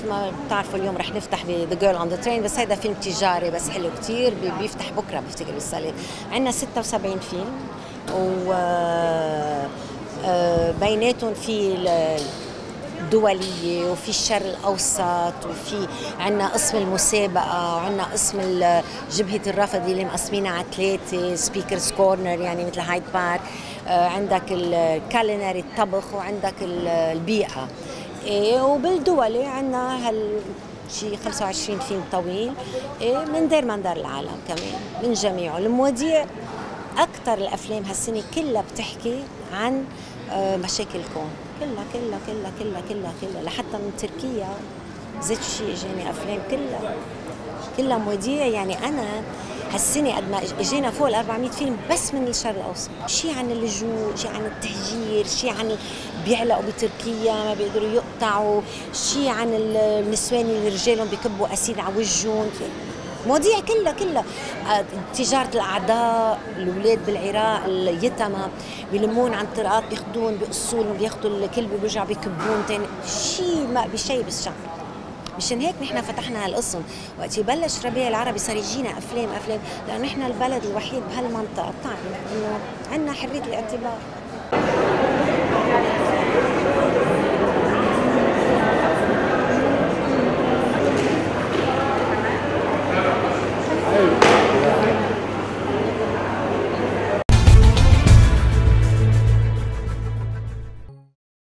مثل ما بتعرفوا اليوم رح نفتح ب The Girl on the Train، بس هيدا فيلم تجاري بس حلو كتير، بيفتح بكره بفتكر بالصالة. عندنا 76 فيلم، و بيناتهم في الدولية وفي الشرق الأوسط، وفي عنا قسم المسابقة، وعنا قسم جبهة الرفض اللي مقسمينها على 3 سبيكرز كورنر يعني مثل هايد بارك. عندك الكالينري الطبخ، وعندك البيئة. وبالدولي عنا شي 25 فيلم طويل من دير من دار العالم كمان، من جميعه المواضيع. أكثر الأفلام هالسنة كلها بتحكي عن مشاكل الكون، كلها لحتى من تركيا زيت شيء اجاني افلام كلها مواضيع. يعني انا هالسنه قد ما اجينا فوق ال 400 فيلم بس من الشرق الاوسط، شيء عن اللجوء، شيء عن التهجير، شيء عن بيعلقوا بتركيا ما بيقدروا يقطعوا، شيء عن النسوان اللي رجالهم بيكبوا اسيد على وجههم، مواضيع كلها تجارة الأعضاء، الأولاد بالعراق اليتامى بيلمون عن طرقات، بياخذون بيقصون، بياخذوا الكلب وبيرجعوا بيكبون تاني، شيء ما بشيء بالشعر. مشان هيك نحن فتحنا هالقسم. وقت يبلش ربيع العربي صار يجينا افلام، لانه نحن البلد الوحيد بهالمنطقه بتعرف انه عندنا حريه الاعتبار.